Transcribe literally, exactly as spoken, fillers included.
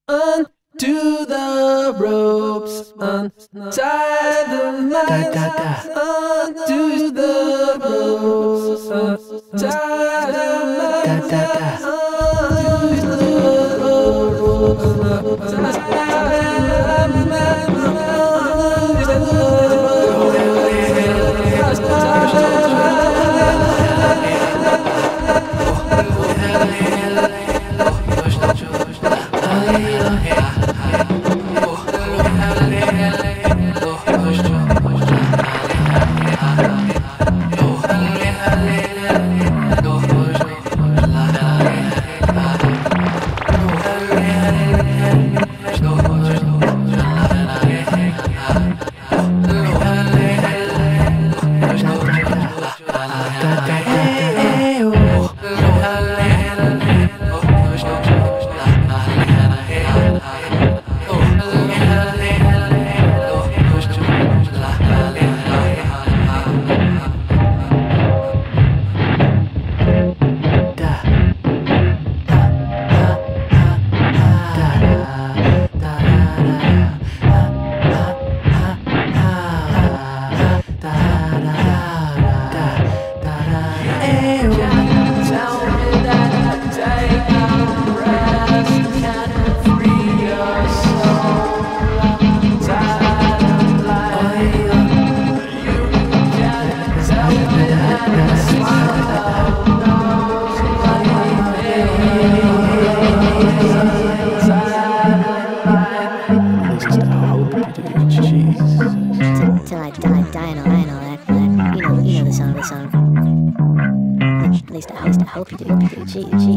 Undo the ropes, untie the mask. Undo the ropes, untie the mask. Undo the ropes, untie the mask. Till I die, die and all, die and all that, that. You know, you know the song, the song. At least I, at least I hope you do. Gee, gee.